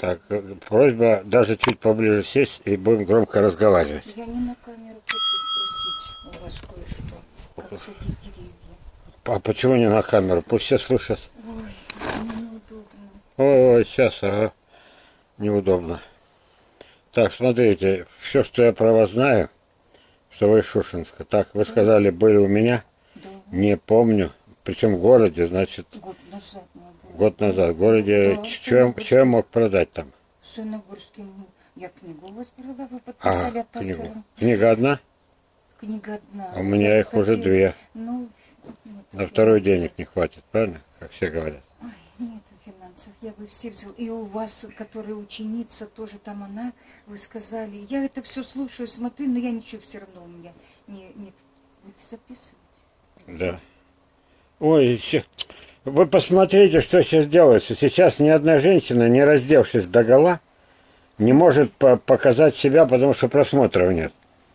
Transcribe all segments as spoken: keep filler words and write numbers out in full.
Так, э, просьба даже чуть поближе сесть и будем громко разговаривать. Я не на камеру хочу спросить у вас кое-что. Как садить деревья? А почему не на камеру? Пусть все слышат. Ой, мне неудобно. Ой, ой, сейчас, ага. Неудобно. Так, смотрите, все, что я про вас знаю, что вы из Шушенска. Так, вы сказали, были у меня? Да. Не помню. Причем в городе, значит, Год назад мы были. год назад. В городе, Да, что я, я мог продать там? В Суногорске я книгу у вас продала, вы подписали Ага, от книгу. автора. Книга одна? Книга одна. А у меня Я их уже хотела- две. Ну, нет, На второй финансов. денег не хватит, правильно? Как все говорят. Ой, нет финансов, я бы все взяла. И у вас, которая ученица, тоже там она, вы сказали. Я это все слушаю, смотрю, но я ничего все равно у меня не, нет. Будете записывать? Да. Ой, ща- вы посмотрите, что сейчас делается. Сейчас ни одна женщина, не раздевшись догола, не может по- показать себя, потому что просмотров нет.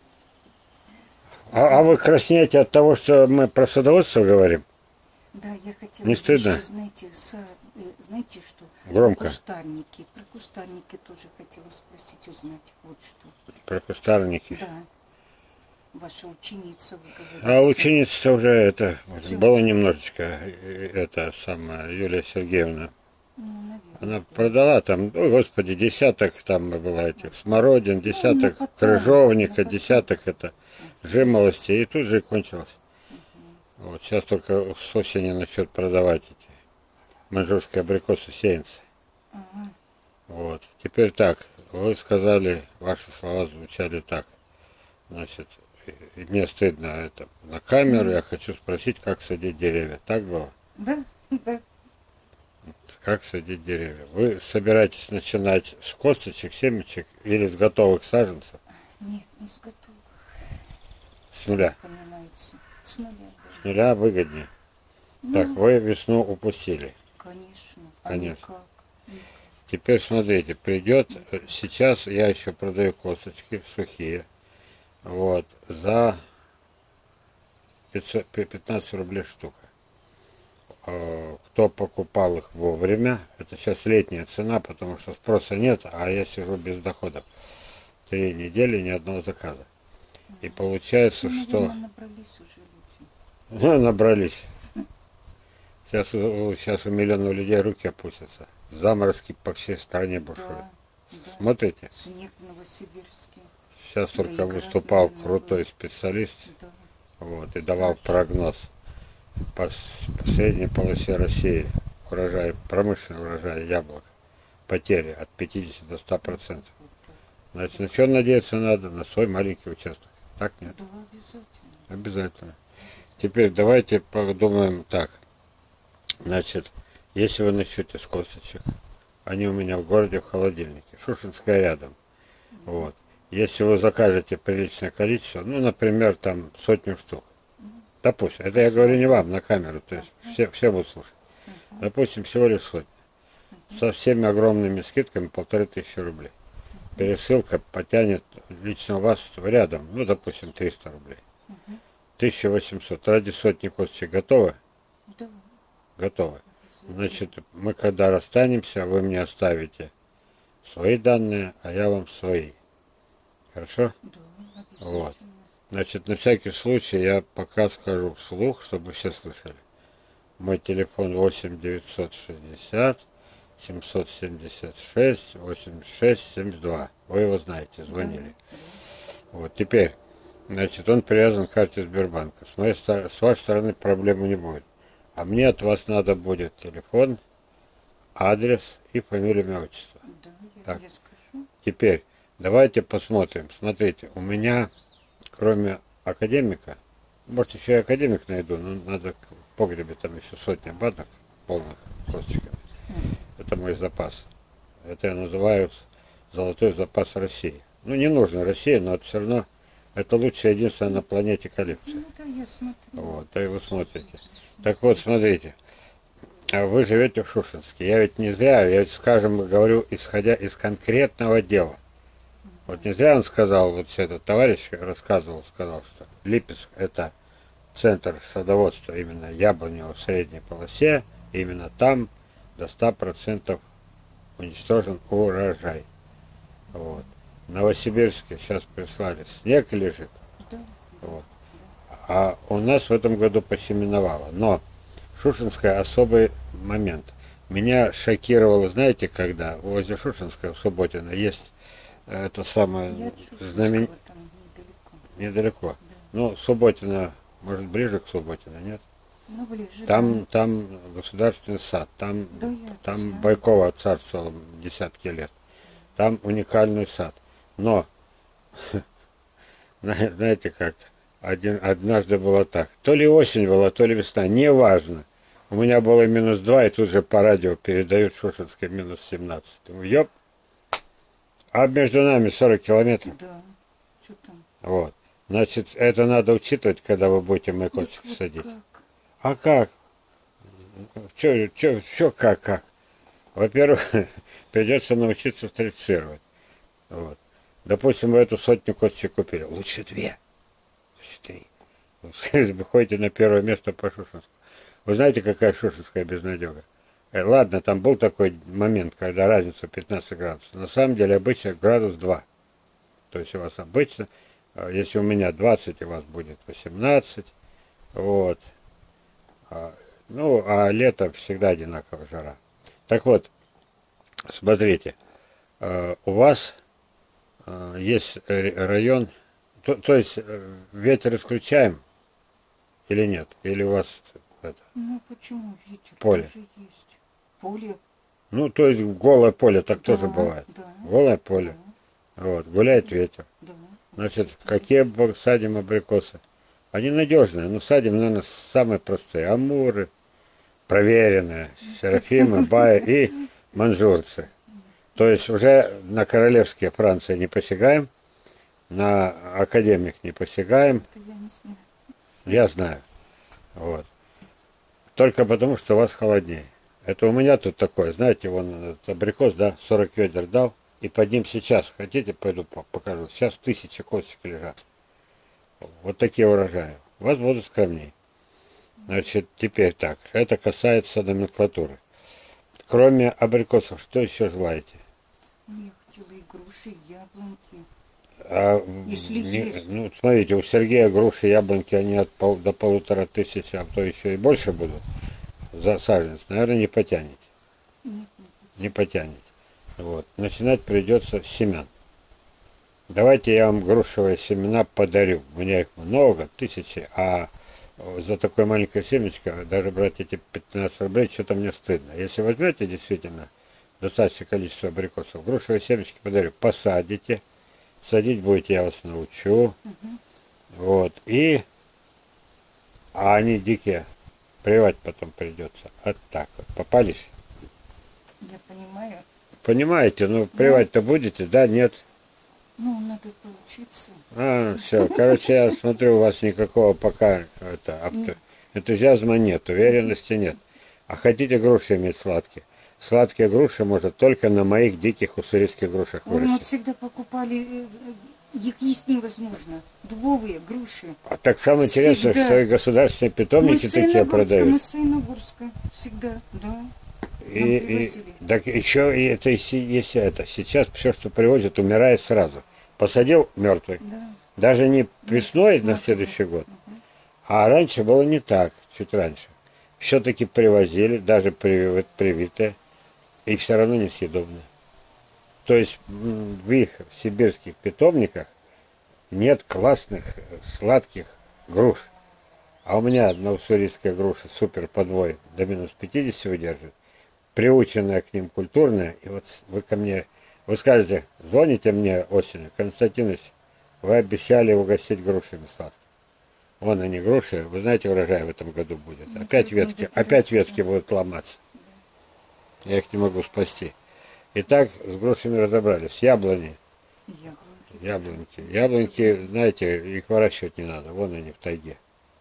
А, а вы краснеете от того, что мы про садоводство говорим? Да, я хотела Не стыдно? еще, знаете, са- э, знаете что? Громко. Про кустарники. Про кустарники тоже хотела спросить, узнать. Вот что. Про кустарники. Да. Ваша ученица, вы А говорите. ученица уже это, Чего? было немножечко, э, это самая Юлия Сергеевна. Ну, наверное. Она продала там, ой, господи, десяток там было этих смородин, десяток потом, крыжовника, на потом. десяток это жимолости, и тут же и кончилось. Вот сейчас только с осени начнет продавать эти маньчжурские абрикосы сеянцы. Ага. Вот. Теперь так, вы сказали, ваши слова звучали так. Значит, и мне стыдно это на камеру, я хочу спросить, как садить деревья. Так было? Да, да. Как садить деревья? Вы собираетесь начинать с косточек, семечек или с готовых саженцев? Нет, не с готовых. С нуля. Понимаете. С нуля, да. С нуля выгоднее. Так, вы весну упустили. Конечно. А Конечно. никак. Никак. Теперь смотрите, придет, э, сейчас я еще продаю косточки сухие, вот, за пятьсот пятнадцать рублей штука. Э, Кто покупал их вовремя, это сейчас летняя цена, потому что спроса нет, а я сижу без дохода. Три недели, ни одного заказа. И получается, Ну, что... наверное, набрались уже люди. Ну, набрались. Сейчас, у- сейчас у миллионов людей руки опустятся. Заморозки по всей стране бушуют. Да, да. Смотрите, Снег в Новосибирске. сейчас Да, только и град, выступал наверное, крутой был. специалист, Да. вот, и давал Страшно. прогноз по, с- по средней полосе России. Урожай, промышленный урожай яблок. Потери от пятидесяти до ста процентов. Значит, на что надеяться надо? На свой маленький участок. Так нет? Да, обязательно. Обязательно. Теперь давайте подумаем так. Значит, если вы начнете с косточек, они у меня в городе в холодильнике, Шушинская рядом. Вот. Если вы закажете приличное количество, ну, например, там сотню штук, допустим, это я говорю не вам, на камеру, то есть все, все будут слушать. Допустим, всего лишь сотня. Со всеми огромными скидками полторы тысячи рублей. Пересылка потянет лично у вас рядом, ну, допустим, триста рублей. тысяча восемьсот. Ради сотни косточек готовы? Да. Готовы. Значит, мы когда расстанемся, вы мне оставите свои данные, а я вам свои. Хорошо? Да, обязательно. Вот. Значит, на всякий случай я пока скажу вслух, чтобы все слышали. Мой телефон восемь девятьсот шестьдесят семьсот семьдесят шесть восемьдесят шесть семьдесят два. Вы его знаете, звонили. Вот, теперь, значит, он привязан к карте Сбербанка. С, моей, ста- с вашей стороны проблемы не будет. А мне от вас надо будет телефон, адрес и фамилия, имя, отчество. Да, я, Так. я скажу. Теперь, давайте посмотрим. Смотрите, у меня, кроме академика, может, еще и академик найду, но надо в погребе, там еще сотня банок полных косточками. Это мой запас. Это я называю золотой запас России. Ну, не нужно России, но это все равно, это лучшая, единственная на планете коллекция. Ну да, я смотрю. Вот, и вы смотрите. Так вот, смотрите, а вы живете в Шушинске. Я ведь не зря, я ведь, скажем, говорю, исходя из конкретного дела. Вот не зря он сказал, вот этот товарищ рассказывал, сказал, что Липецк – это центр садоводства именно яблоневого в средней полосе, именно там до ста процентов уничтожен урожай. Вот. В Новосибирске сейчас прислали, снег лежит. Да. Вот. А у нас в этом году посеменовало. Но Шушенская особый момент. Меня шокировало, знаете, когда возле Шушенского в Субботино есть это самое Я от Шушенского знамен... там недалеко. недалеко. Да. Ну, Субботино, может, ближе к Субботино, нет? Ну, ближе. Там, да. там государственный сад, там, Да, я там знаю. Байкова царствовал десятки лет. Там уникальный сад. Но, знаете как, один, однажды было так. То ли осень была, то ли весна, неважно. У меня было минус два, и тут же по радио передают Шушенской минус семнадцать. Думаю, ёп. А между нами сорок километров. Да. Что там? Вот. Значит, это надо учитывать, когда вы будете майкопчик Вот садить. как? А как? Че, че, че, как, как? Во-первых, придется научиться стрицировать. Вот. Допустим, вы эту сотню косточек купили. Лучше две. Лучше три. Вы ходите на первое место по Шушенскому. Вы знаете, какая Шушенская безнадега? Э, ладно, там был такой момент, когда разница пятнадцать градусов. На самом деле обычно градус два. То есть у вас обычно, если у меня двадцать, у вас будет восемнадцать. Вот. А, ну, а лето всегда одинаковая жара. Так вот, смотрите, э, у вас э, есть район, то, то есть э, ветер исключаем или нет? Или у вас это, Ну, почему ветер? поле? Тоже есть. Поле. Ну, то есть голое поле так Да, тоже бывает. да. Голое поле. Вот, гуляет ветер. Да. Значит, Кстати, какие б- садим абрикосы? Они надежные, но садим, наверное, самые простые. Амуры, проверенные, серафимы, баи и манжурцы. То есть уже на королевские Франции не посягаем, на академик не посягаем, это я не знаю. я знаю. Вот. Только потому, что у вас холоднее. Это у меня тут такое, знаете, вон этот абрикос, да, сорок ведер дал, и под ним сейчас, хотите, пойду по- покажу, сейчас тысячи косточек лежат. Вот такие урожаи. У вас будут скромнее. Значит, теперь так, это касается номенклатуры. Кроме абрикосов, что еще желаете? Ну, я хотела и груши, и яблоньки. А, Если не- есть. ну, смотрите, у Сергея груши, яблоньки, они от пол, до полутора тысяч, а то еще и больше будут. За саженец, наверное, не потянете. Нет, нет. Не потянете. Вот. Начинать придется с семян. Давайте я вам грушевые семена подарю. У меня их много, тысячи, а за такое маленькое семечко даже брать эти пятнадцать рублей, что-то мне стыдно. Если возьмете действительно достаточное количество абрикосов, грушевые семечки подарю, посадите, садить будете, я вас научу. Угу. Вот. И, а они дикие, прививать потом придется. Вот так вот. Попались? Я понимаю. Понимаете, ну прививать-то будете, да, нет? Ну, надо поучиться. А, все, короче, я смотрю, у вас никакого пока это, авто- энтузиазма нет, уверенности нет. А хотите груши иметь сладкие? Сладкие груши можно только на моих диких уссурийских грушах Ой, мы вырастить. всегда покупали, э, э, их есть невозможно. Дубовые, груши. А так самое интересное, Всегда. что и государственные питомники Мы с такие Саяногорска, продают. мы с Саяногорска. Всегда, да. И, Нам и, привозили. так еще и это, и си- если это, сейчас все, что привозят, умирает сразу. Посадил мертвый. Да. Даже не весной смотрю. на следующий год. А раньше было не так, чуть раньше. Все-таки привозили, даже приви- привитые, и все равно несъедобные. То есть м, в их сибирских питомниках нет классных э, сладких груш. А у меня одна уссурийская груша супер подвой до минус пятидесяти выдержит, приученная к ним культурная, и вот вы ко мне, вы скажете, звоните мне осенью, Константинович, вы обещали угостить грушами сладкими. Вон они груши, вы знаете, урожай в этом году будет. Ну, Опять тут ветки, надо опять берется. ветки будут ломаться. Я их не могу спасти. Итак, с грушами разобрались. Яблони, Яблоньки. яблоньки. Яблоньки, знаете, их выращивать не надо. Вон они в тайге.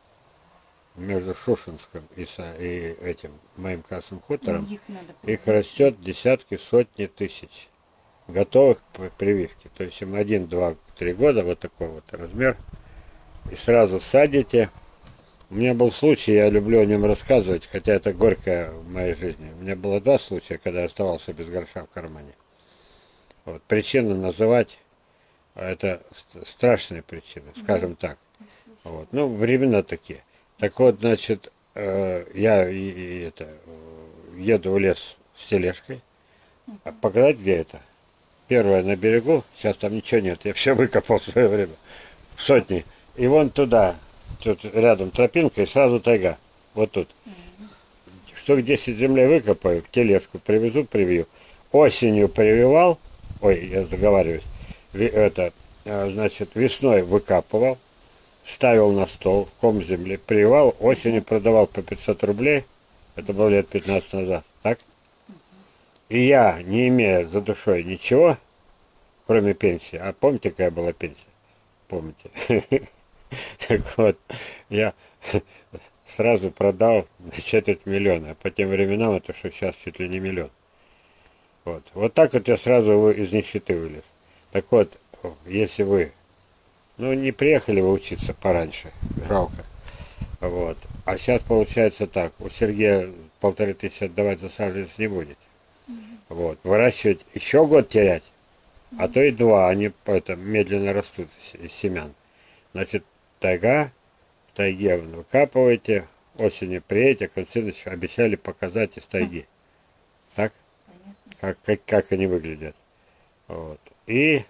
Между Шушенском и, Са- и этим моим красным хутором. Ну, их надо Их привозить. растет десятки, сотни тысяч готовых к прививке. То есть им один, два, три года, вот такой вот размер. И сразу садите. У меня был случай, я люблю о нем рассказывать, хотя это горькое в моей жизни. У меня было два случая, когда я оставался без гроша в кармане. Вот. Причины называть, это страшные причины, скажем так. Вот. Ну, времена такие. Так вот, значит, э, я и, и это, еду в лес с тележкой. А показать, где это? Первое на берегу, сейчас там ничего нет, я все выкопал в свое время. Сотни. И вон туда, тут рядом тропинка и сразу тайга. Вот тут. Штук десять земли выкопаю, тележку привезу, привью. Осенью прививал, ой, я заговариваюсь, это, значит, весной выкапывал, ставил на стол, в ком земли, прививал, осенью продавал по пятьсот рублей, это было лет пятнадцать назад, так? И я, не имея за душой ничего, кроме пенсии, а помните, какая была пенсия? Помните? Так вот, я сразу продал на четверть миллиона, а по тем временам это что сейчас чуть ли не миллион. Вот. Вот так вот я сразу из нищеты вылез. Так вот, если вы, ну, не приехали вы учиться пораньше, жалко. Вот. А сейчас получается так, у Сергея полторы тысячи отдавать за саженец не будет. Вот. Выращивать еще год терять, а то и два, они это, медленно растут из семян. Значит, тайга, в тайге вы выкапываете, осенью приедете, Константинович обещали показать из тайги. Так? Как, как, как они выглядят. Вот. И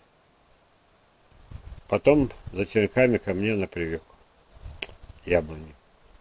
потом за черенками ко мне на прививку. Яблони.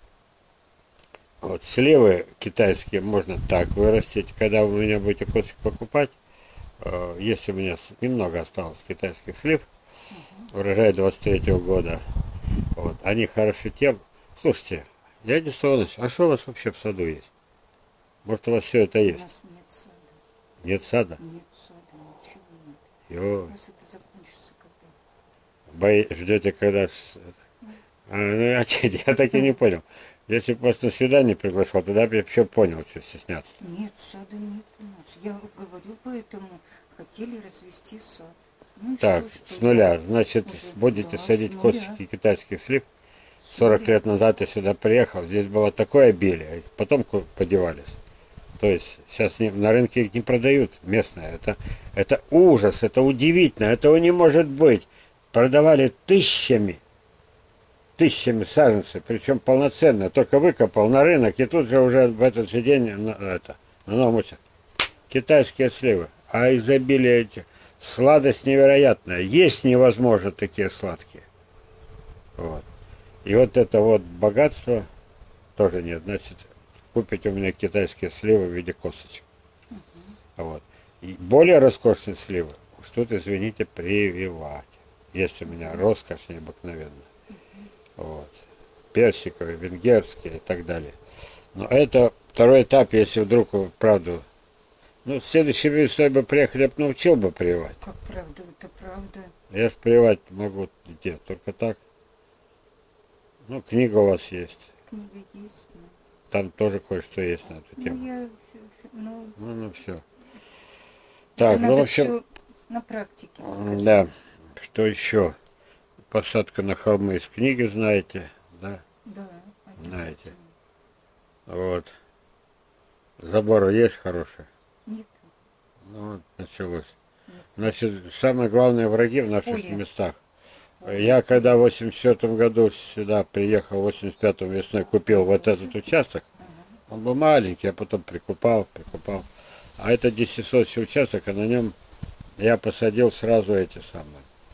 Вот, сливы китайские можно так вырастить, когда вы у меня будете кусочек покупать. Э, если у меня немного осталось китайских слив, угу. Урожай двадцать третьего года, вот, они хороши тем. Слушайте, дядя Солныч, а что у вас вообще в саду есть? Может, у вас все это есть? У нас нет сада. Нет сада? Нет сада, ничего нет. Йо. У нас это закончится когда? Бои... Ждете, когда... А, ну, а, я так и не понял. Если бы вас на свидание приглашал, тогда бы я все понял, что стесняться. Нет, сада нет у нас. Я говорю, поэтому хотели развести сад. Ну, так, что, с что нуля. Значит, уже, будете да, садить косточки китайских слив. сорок лет назад я сюда приехал, здесь было такое обилие, потом подевались. То есть сейчас не, на рынке их не продают местное. Это, это ужас, это удивительно, этого не может быть. Продавали тысячами. Тысячами саженцев, причем полноценно, только выкопал на рынок, и тут же уже в этот же день на, это, на новом участке. Китайские сливы, а изобилие этих, сладость невероятная, есть невозможно такие сладкие. Вот. И вот это вот богатство тоже нет, значит, купите у меня китайские сливы в виде косточек. Uh-huh. Вот. И более роскошные сливы, уж тут, извините, прививать. Есть у меня роскошь необыкновенная. Вот. Персиковые, венгерские и так далее. Но это второй этап, если вдруг вы правду... Ну, в следующий весной бы приехали, я бы научил бы прививать. Как правда, это правда. Я же прививать могу где, только так. Ну, книга у вас есть. Книга есть, но... Там тоже кое-что есть на эту Ну, тему. я... Ну, ну, ну все. Так, надо ну, в общем... все на практике показать. Да. Что еще? Посадка на холмы из книги знаете, да? Да, знаете. Вот. Забор есть хороший? Нет. Ну вот, началось. Нет. Значит, самые главные враги в наших Поле. местах. Поле. Я когда в восемьдесят четвёртом году сюда приехал, в восемьдесят пятом весной купил вот этот участок, uh-huh. Он был маленький, я потом прикупал, прикупал. А это десятисотый участок, а на нем я посадил сразу эти самые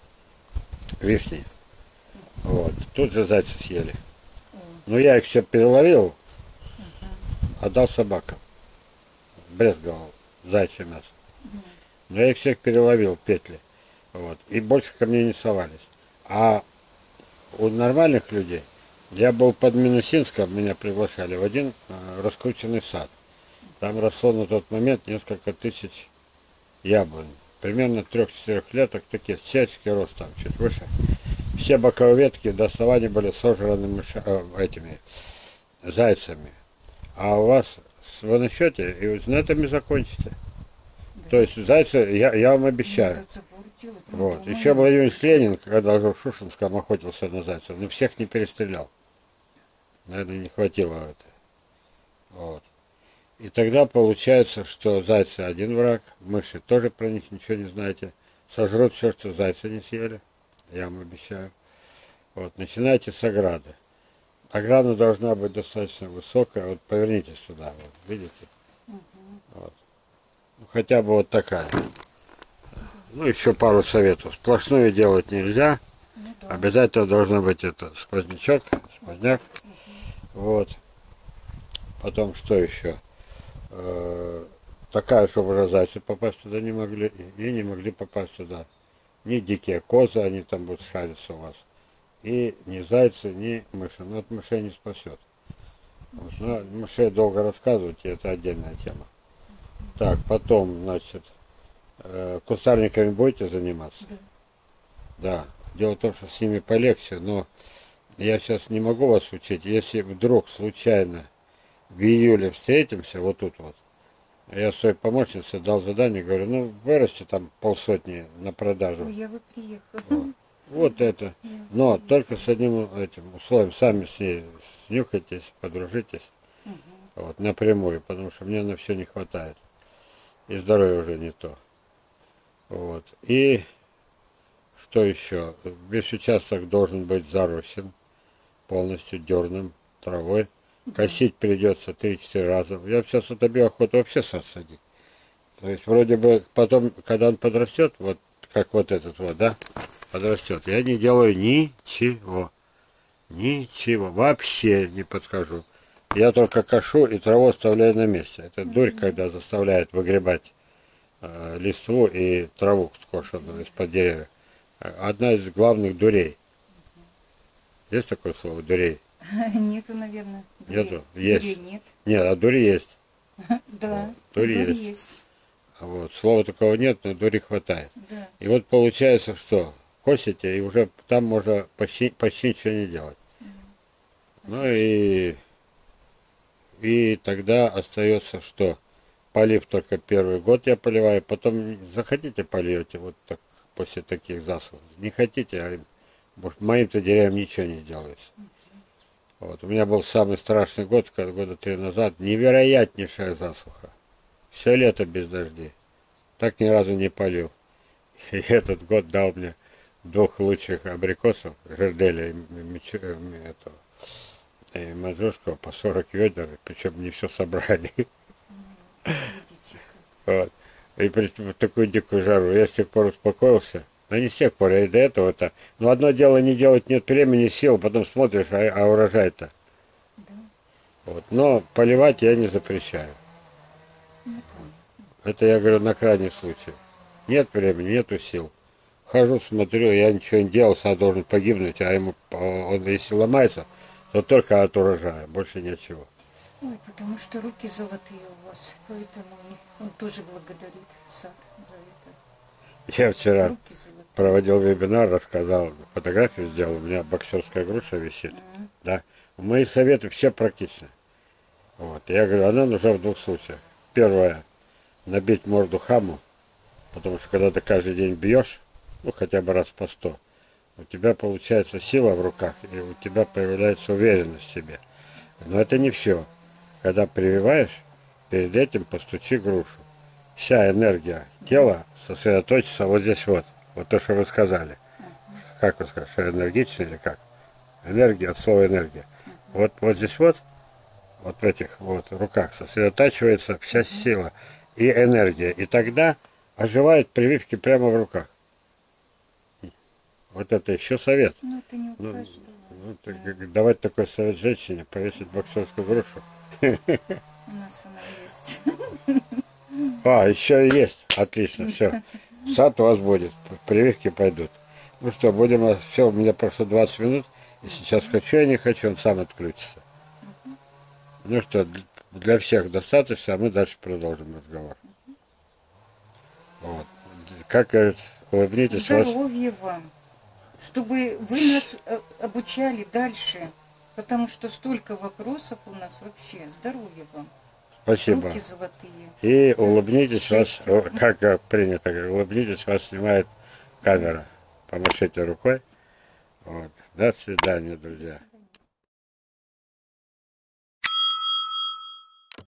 вишни. Вот. Тут же зайцы съели. Но я их все переловил, отдал собакам. Брезговал зайчье мясо. Но я их всех переловил, петли. Вот. И больше ко мне не совались. А у нормальных людей, я был под Минусинском, меня приглашали в один э, раскрученный сад. Там росло на тот момент несколько тысяч яблонь. Примерно трех-четырех леток, такие, человеческий рост там, чуть выше. Все боковые ветки до основания были сожраны мыша, э, этими зайцами. А у вас вы насчете и на этом и закончите. Да. То есть зайцы, я, я вам обещаю. Вот. Еще Владимир Ленин, когда в Шушинском охотился на зайцев, но всех не перестрелял. Наверное, не хватило это. Вот. И тогда получается, что зайцы один враг, мыши тоже про них ничего не знаете. Сожрут все, что зайцы не съели, я вам обещаю. Вот, начинайте с ограды. Ограда должна быть достаточно высокая. Вот поверните сюда, вот, видите? Угу. Вот. Ну, хотя бы вот такая. Ну, еще пару советов. Сплошную делать нельзя. Ну, да. Обязательно должно быть это сквознячок, сквозняк. Угу. Вот. Потом что еще? Э-э- такая, чтобы уже зайцы попасть туда не могли. И не могли попасть туда. Ни дикие козы, они там будут шариться у вас. И ни зайцы, ни мыши. Но от мышей не спасет. Вот. Но мышей долго рассказывать, и это отдельная тема. Так, потом, значит, э, кустарниками будете заниматься? Да. Да. Дело в том, что с ними полегче, но я сейчас не могу вас учить. Если вдруг случайно в июле встретимся, вот тут вот, я своей помощнице дал задание, говорю, ну, вырасти там полсотни на продажу. Ой, я бы приехала. Вот. Вот это. Но только с одним этим условием, сами с ней снюхайтесь, подружитесь. Угу. Вот, напрямую, потому что мне на все не хватает. И здоровье уже не то. Вот. И что еще? Весь участок должен быть заросен, полностью дерным, травой. Косить придется три-четыре раза. Я сейчас отобью охоту вообще сад садить. То есть вроде бы потом, когда он подрастет, вот как вот этот вот, да, подрастет, я не делаю ничего. Ничего. Вообще не подхожу. Я только кошу и траву оставляю на месте. Это дурь, когда заставляет выгребать э, листву и траву скошенную из-под деревьев. Одна из главных дурей. Есть такое слово дурей? Нету, наверное. Дурей. Нету? Есть. Дурей нет. Нет, а дури есть. Да, вот. Дури дури есть. есть. Вот. Слова такого нет, но дури хватает. Да. И вот получается, что косите, и уже там можно почти, почти ничего не делать. Mm. Ну и, и тогда остается, что полив только первый год я поливаю, потом захотите поливайте вот так после таких засух. Не хотите, а моим-то деревьям ничего не делается. Вот. У меня был самый страшный год, года три назад, невероятнейшая засуха. Все лето без дождей. Так ни разу не полил. И этот год дал мне двух лучших абрикосов, жерделя и, и, и маньчжурского по сорок ведер, причем не все собрали. Вот. И при в такую дикую жару я с тех пор успокоился. Но не с тех пор, я и до этого-то. Но одно дело не делать, нет времени, сил, потом смотришь, а, а урожай-то. Да. Вот. Но поливать я не запрещаю. Не Это я говорю на крайний случай. Нет времени, нету сил. Хожу, смотрю, я ничего не делал, сам должен погибнуть, а ему, он если ломается, то только от урожая, больше ничего. Ой, потому что руки золотые у вас, поэтому он тоже благодарит сад за это. Я вчера проводил вебинар, рассказал, фотографию сделал, у меня боксерская груша висит. Mm-hmm. Да. Мои советы все практичны. Вот. Я говорю, она нужна в двух случаях. Первое, набить морду хаму, потому что когда ты каждый день бьешь, ну хотя бы раз по сто, у тебя получается сила в руках, и у тебя появляется уверенность в себе. Но это не все. Когда прививаешь, перед этим постучи грушу. Вся энергия тела сосредоточится вот здесь вот. Вот то, что вы сказали. Как вы сказали, что энергично или как? Энергия от слова энергия. Вот, вот здесь вот, вот в этих вот руках сосредотачивается вся сила и энергия. И тогда оживают прививки прямо в руках. Вот это еще совет. Ну, это не ну, ну, так, да. Давать такой совет женщине, повесить боксерскую грушу. У нас она есть. А, еще и есть. Отлично, все. Сад у вас будет, прививки пойдут. Ну что, будем, все, у меня прошло двадцать минут, и сейчас хочу, я не хочу, он сам отключится. Ну что, для всех достаточно, а мы дальше продолжим разговор. Вот. Как говорится, улыбнитесь. Здоровья вас... вам, чтобы вы нас обучали дальше, потому что столько вопросов у нас вообще. Здоровья вам. Спасибо. Руки золотые. И улыбнитесь, вас, как принято, улыбнитесь, вас снимает камера. Помашите рукой. Вот. До свидания, друзья.